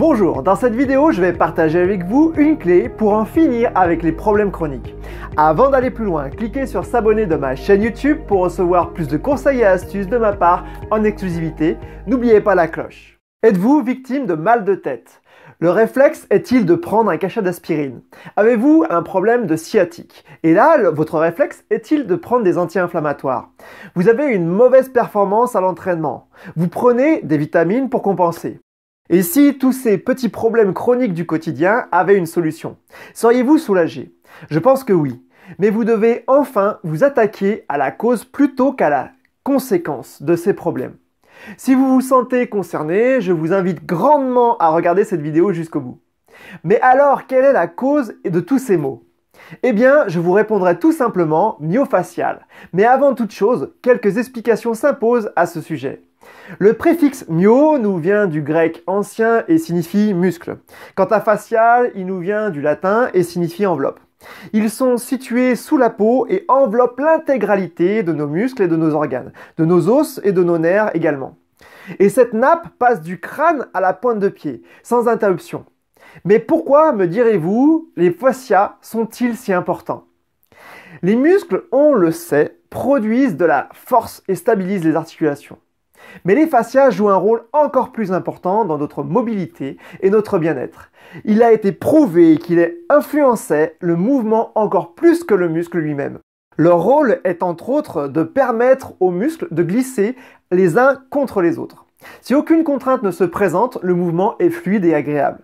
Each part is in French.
Bonjour, dans cette vidéo, je vais partager avec vous une clé pour en finir avec les problèmes chroniques. Avant d'aller plus loin, cliquez sur s'abonner de ma chaîne YouTube pour recevoir plus de conseils et astuces de ma part en exclusivité. N'oubliez pas la cloche. Êtes-vous victime de mal de tête? Le réflexe est-il de prendre un cachet d'aspirine? Avez-vous un problème de sciatique? Et là, votre réflexe est-il de prendre des anti-inflammatoires? Vous avez une mauvaise performance à l'entraînement. Vous prenez des vitamines pour compenser. Et si tous ces petits problèmes chroniques du quotidien avaient une solution? Seriez-vous soulagé? Je pense que oui. Mais vous devez enfin vous attaquer à la cause plutôt qu'à la conséquence de ces problèmes. Si vous vous sentez concerné, je vous invite grandement à regarder cette vidéo jusqu'au bout. Mais alors, quelle est la cause de tous ces maux? Eh bien, je vous répondrai tout simplement myofascial. Mais avant toute chose, quelques explications s'imposent à ce sujet. Le préfixe myo nous vient du grec ancien et signifie muscle. Quant à fascial, il nous vient du latin et signifie enveloppe. Ils sont situés sous la peau et enveloppent l'intégralité de nos muscles et de nos organes, de nos os et de nos nerfs également. Et cette nappe passe du crâne à la pointe de pied, sans interruption. Mais pourquoi, me direz-vous, les fascias sont-ils si importants? Les muscles, on le sait, produisent de la force et stabilisent les articulations. Mais les fascias jouent un rôle encore plus important dans notre mobilité et notre bien-être. Il a été prouvé qu'ils influençaient le mouvement encore plus que le muscle lui-même. Leur rôle est entre autres de permettre aux muscles de glisser les uns contre les autres. Si aucune contrainte ne se présente, le mouvement est fluide et agréable.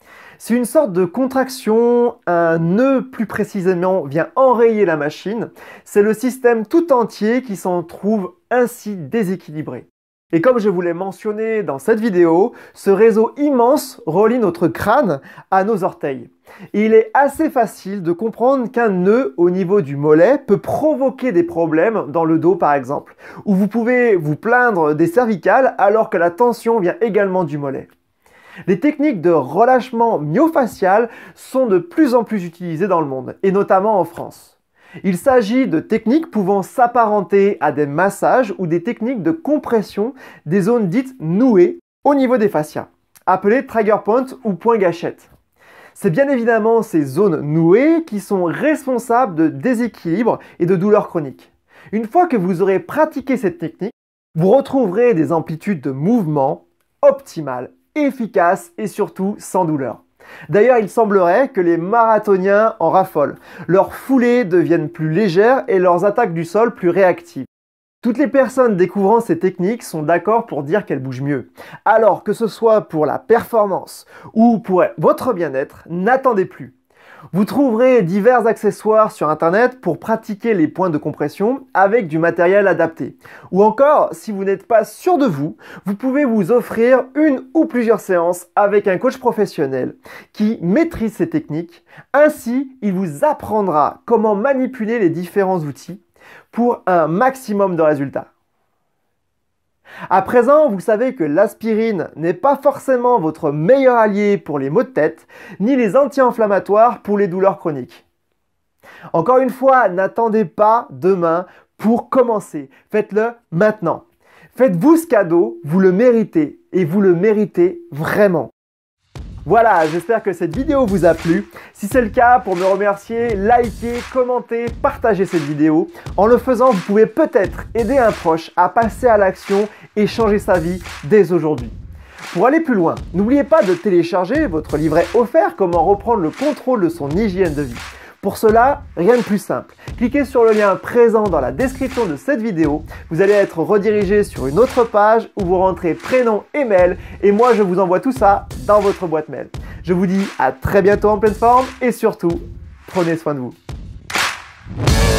Si une sorte de contraction, un nœud plus précisément, vient enrayer la machine, c'est le système tout entier qui s'en trouve ainsi déséquilibré. Et comme je vous l'ai mentionné dans cette vidéo, ce réseau immense relie notre crâne à nos orteils. Et il est assez facile de comprendre qu'un nœud au niveau du mollet peut provoquer des problèmes dans le dos par exemple, où vous pouvez vous plaindre des cervicales alors que la tension vient également du mollet. Les techniques de relâchement myofascial sont de plus en plus utilisées dans le monde, et notamment en France. Il s'agit de techniques pouvant s'apparenter à des massages ou des techniques de compression des zones dites nouées au niveau des fascias, appelées trigger point ou point gâchette. C'est bien évidemment ces zones nouées qui sont responsables de déséquilibre et de douleurs chroniques. Une fois que vous aurez pratiqué cette technique, vous retrouverez des amplitudes de mouvement optimales, efficaces et surtout sans douleur. D'ailleurs, il semblerait que les marathoniens en raffolent. Leurs foulées deviennent plus légères et leurs attaques du sol plus réactives. Toutes les personnes découvrant ces techniques sont d'accord pour dire qu'elles bougent mieux. Alors que ce soit pour la performance ou pour votre bien-être, n'attendez plus. Vous trouverez divers accessoires sur internet pour pratiquer les points de compression avec du matériel adapté. Ou encore, si vous n'êtes pas sûr de vous, vous pouvez vous offrir une ou plusieurs séances avec un coach professionnel qui maîtrise ces techniques. Ainsi, il vous apprendra comment manipuler les différents outils pour un maximum de résultats. À présent, vous savez que l'aspirine n'est pas forcément votre meilleur allié pour les maux de tête, ni les anti-inflammatoires pour les douleurs chroniques. Encore une fois, n'attendez pas demain pour commencer. Faites-le maintenant. Faites-vous ce cadeau, vous le méritez, et vous le méritez vraiment. Voilà, j'espère que cette vidéo vous a plu. Si c'est le cas, pour me remercier, likez, commentez, partagez cette vidéo. En le faisant, vous pouvez peut-être aider un proche à passer à l'action et changer sa vie dès aujourd'hui. Pour aller plus loin, n'oubliez pas de télécharger votre livret offert Comment reprendre le contrôle de son hygiène de vie. Pour cela, rien de plus simple. Cliquez sur le lien présent dans la description de cette vidéo. Vous allez être redirigé sur une autre page où vous rentrez prénom et mail et moi je vous envoie tout ça dans votre boîte mail. Je vous dis à très bientôt en pleine forme et surtout, prenez soin de vous.